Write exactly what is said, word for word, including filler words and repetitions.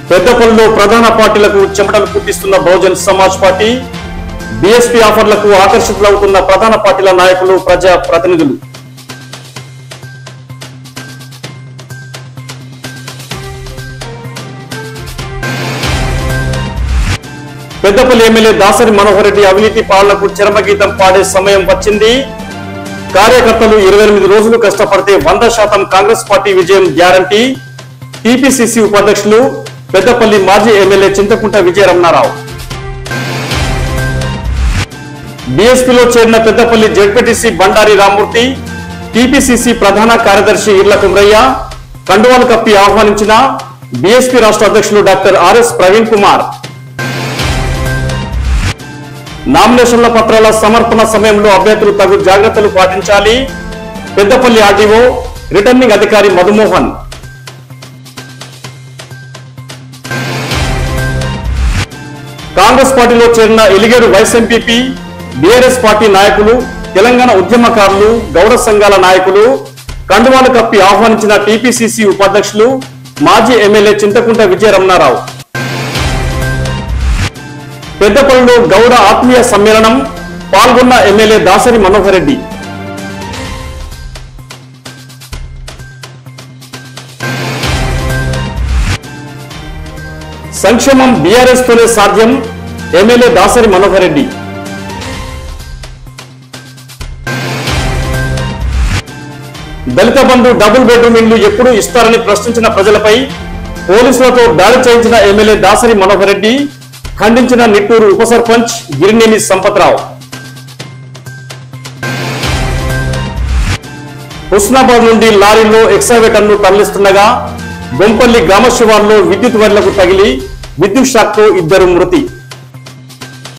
పెద్దపల్లిలో ప్రధాన పార్టీలకు చెమటలు పుట్టిస్తున్న బహుజన్ సమాజ్ పార్టీ, బీఎస్పీ ఆఫర్లకు ఆకర్షితులవుతున్న ప్రధాన పార్టీల నాయకులు, ప్రజా ప్రతినిధులు. పెద్దపల్లి ఎమ్మెల్యే దాసరి మనోహర్ రెడ్డి అవినీతి పాలనకు చరమగీతం పాడే సమయం వచ్చింది. కార్యకర్తలు ఇరవై ఎనిమిది రోజులు కష్టపడితే వంద శాతం కాంగ్రెస్ పార్టీ విజయం గ్యారంటీ. టీపీసీసీ ఉపాధ్యక్షులు పెద్దపల్లి మాజీ ఎమ్మెల్యే చింతకుంట విజయరమణారావు. బీఎస్పీలో చేరిన పెద్దపల్లి జెడ్పీటీసీ బండారి రామ్మూర్తి, టీపీసీసీ ప్రధాన కార్యదర్శి ఇర్ల కుమ్రయ్య కండువాలు కప్పి ఆహ్వానించిన బీఎస్పీ రాష్ట్ర అధ్యక్షులు డాక్టర్ ఆర్ఎస్ ప్రవీణ్ కుమార్. నామినేషన్ల పత్రాల సమర్పణ సమయంలో అభ్యర్థులు తగు జాగ్రత్తలు పాటించాలి. పెద్దపల్లి ఆర్డీఓ రిటర్నింగ్ అధికారి మధుమోహన్. కాంగ్రెస్ పార్టీలో చేరిన Eligedu vice MPP, BRS party నాయకులు, తెలంగాణ ఉద్యమకారులు, గౌడ సంఘాల నాయకులు కండువాలు కప్పి ఆహ్వానించిన టీపీసీసీ ఉపాధ్యక్షులు మాజీ ఎమ్మెల్యే చింతకుంట విజయరమణారావు. పెద్దపల్లిలో గౌడ ఆత్మీయ సమ్మేళనం, పాల్గొన్న ఎమ్మెల్యే దాసరి మనోహర్ రెడ్డి. సంక్షేమం బీఆర్ఎస్ తోనే సాధ్యం, MLA Dasari Manohar Reddy. Dalita Bandhu double bedroom ఇండ్లు ఎప్పుడు ఇస్తారని ప్రశ్నించిన ప్రజలపై పోలీసులతో దాడి చేయించిన ఎమ్మెల్యే దాసరి మనోహర్ రెడ్డి ఖండించిన నిట్టూరు ఉప సర్పంచ్ గిరినేని సంపత్రావు. హుస్నాబాద్ నుండి లారీలో ఎక్సావేటర్ ను తరలిస్తుండగా బొంపల్లి గ్రామ శివార్లో విద్యుత్ వైర్లకు తగిలి విద్యుత్ షాక్ తో ఇద్దరు మృతి.